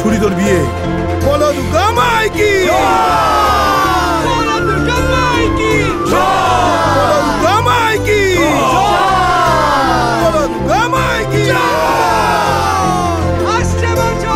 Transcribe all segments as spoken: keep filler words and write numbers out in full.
ছুরি তোর বিয়ে। বলো দুর্গা মাই কি, বলো দুর্গা মাই কি, বলো দুর্গা মাই কি, বলো দুর্গা মাই কি। আসছে বলছো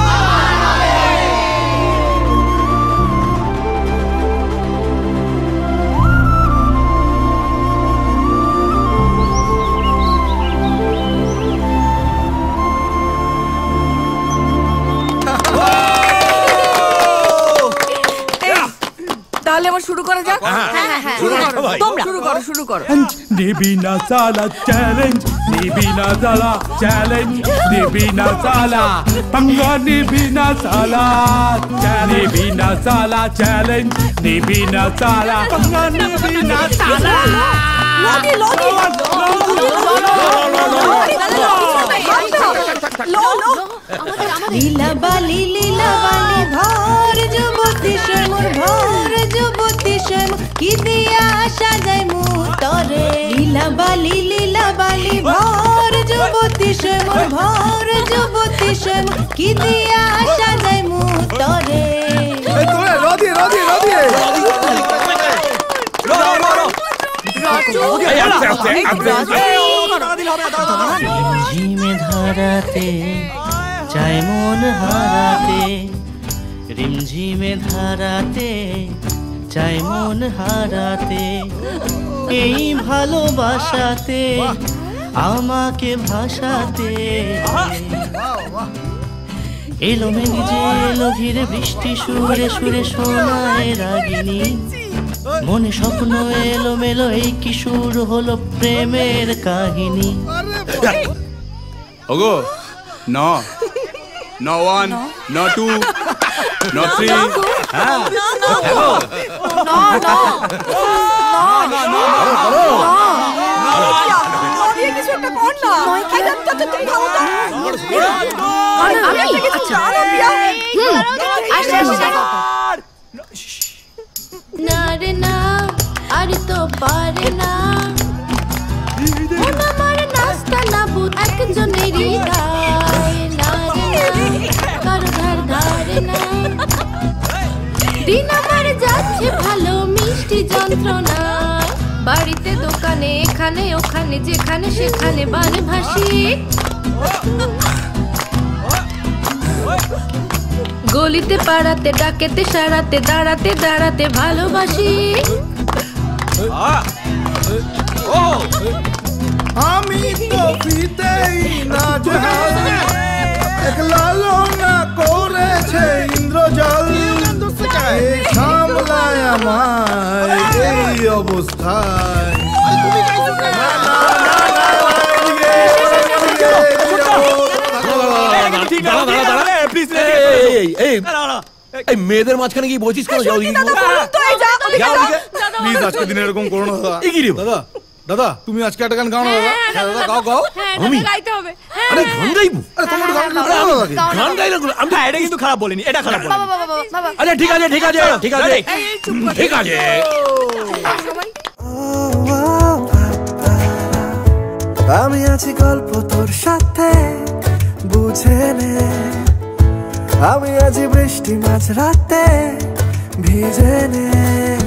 তাহলে আমার শুরু করা যাক। হ্যাঁ হ্যাঁ হ্যাঁ তোমরা শুরু করো শুরু করো। নিবিনা সালা চ্যালেঞ্জ, নিবিনা সালা চ্যালেঞ্জ, নিবিনা সালা पंगा নিবিনা সালা, নিবিনা সালা চ্যালেঞ্জ, নিবিনা সালা पंगा নিবিনা সালা। লোদি লোদি লীলা বালি লীলা বালি ভর যুবতী শ্যামর ভর যুবতী শ্যাম কি দিয়া সাজাই মু তরে। লীলা বালি লীলা বালি ভর যুবতী শ্যামর ভর যুবতী শ্যাম কি দিয়া সাজাই মু তরে। এই তোরে রদি রদি রদি রো রো রো ঝিমে ধারাতে চাই মন হারাতে, রিমঝিমে ধারাতে চাই মন হারাতে, এই ভালোবাসাতে আমাকে ভাসাতে। এলো মেঘ যে এলো ঘিরে বৃষ্টি সুরে সুরে শোনায় রাগিনী, মনে স্বপ্ন এলো মেলো এই কিশোর হলো প্রেমের কাহিনী। ওগো না না ওয়ান না টু না থ্রি হ্যাঁ না রে না আর তো পারে না আমার নাস্তা না বুঝ একজনেরই দায়। না রে না কারো ধার ধারে না, দিন আমার যাচ্ছে ভালো মিষ্টি যন্ত্রণা। বাড়িতে দোকানে এখানে ওখানে যেখানে সেখানে বানে ভাসি, গলিতে পাড়াতে ডাকেতে সারাতে দাঁড়াতে দাঁড়াতে ভালোবাসি। আমি তো ফিতেই না জাল, এক লালনা করেছে ইন্দ্রজাল, সামলায় আমায় এই অবস্থায়। মেয়েদের মাঝখানে কি বলছিস কেন? যাও প্লিজ, আজকে দিনে এরকম করো না দাদা। দাদা দাদা তুমি আজকে একটা গান গাও না দাদা। দাদা গাও গাও। আমি গাইতে হবে। আরে গান গাইবো? আরে তোমার গান গাও লাগে। গান গাই না আমি এটা কিন্তু খারাপ বলিনি, এটা খারাপ বলিনি। বাবা বাবা বাবা আরে ঠিক আছে ঠিক আছে ঠিক আছে ঠিক আছে। আমি আছি গল্প তোর সাথে বুঝে নে, আমি আছি বৃষ্টি মাঝ রাতে ভিজে নে।